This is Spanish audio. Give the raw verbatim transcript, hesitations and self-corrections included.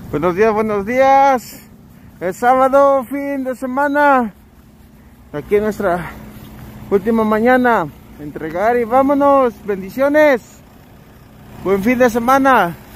Buenos días, buenos días. Es sábado, fin de semana. Aquí en nuestra última mañana. Entregar y vámonos. Bendiciones. Buen fin de semana.